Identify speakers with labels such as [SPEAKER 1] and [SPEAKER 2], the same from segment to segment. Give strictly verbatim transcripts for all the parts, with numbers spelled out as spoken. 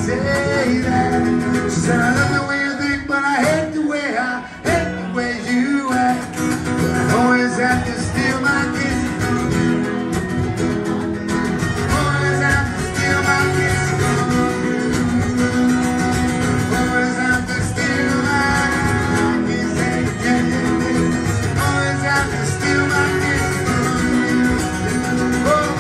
[SPEAKER 1] say that. She said, I love the way you think, but I hate the way I hate the way you act. I always have to steal my kisses from you. Always have to steal my kisses from you. Always have to steal my kisses. Yeah, yeah, yeah. Always have to steal my kisses from you. Oh.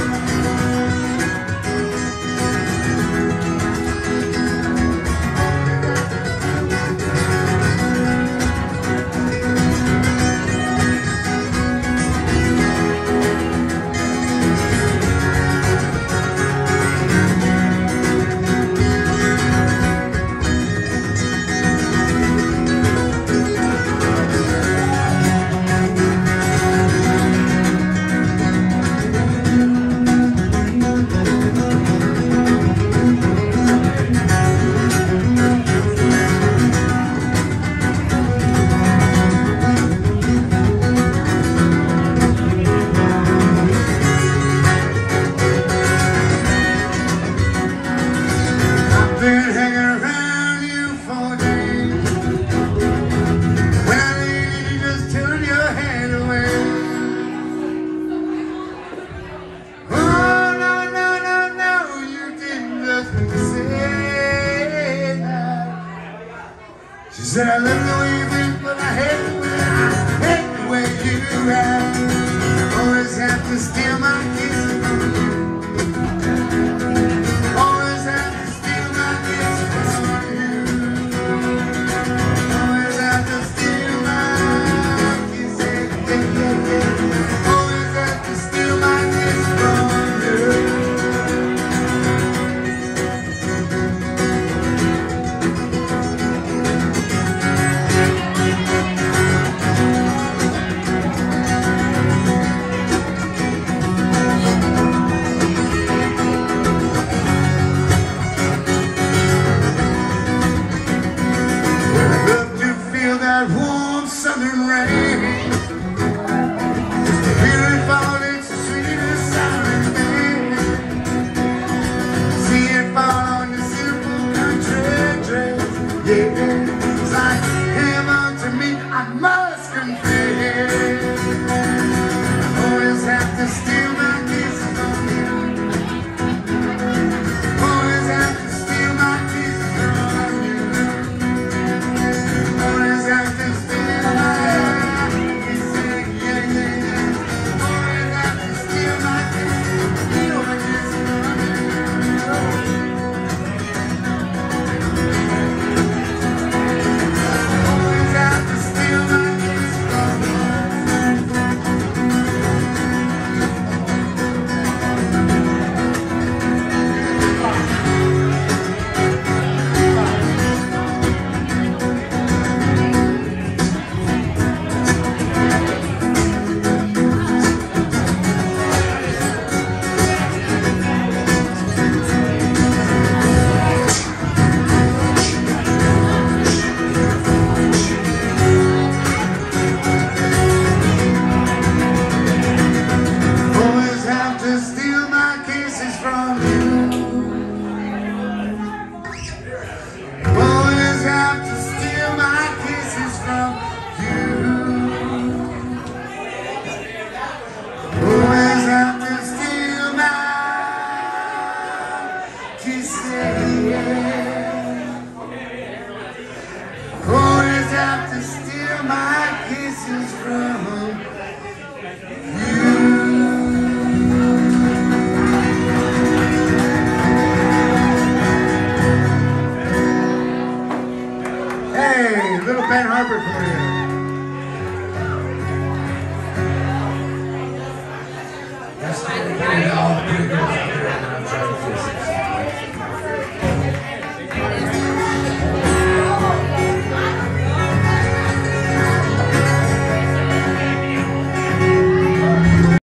[SPEAKER 1] She said, I love the way you think, but I hate the way I hate the way you act. Always have to steal my kisses from you. Always have to steal my kisses from you. Always have to steal my kisses. Yeah, yeah, yeah. Always have to steal my kisses from you. That warm southern rain, feel it fall, it's the sweetest sounding thing. See it fall on the simple country dress. Yeah, it's like heaven to me, I must confess. I always have to steal my kisses from you. Always have to steal my kisses from you. Always have to steal my kisses, yeah, yeah, yeah. Always have to steal my kisses, steal my kisses from you. Always have to steal my kisses from you. Always have to steal my kisses from you. Hey, little Ben Harper for you.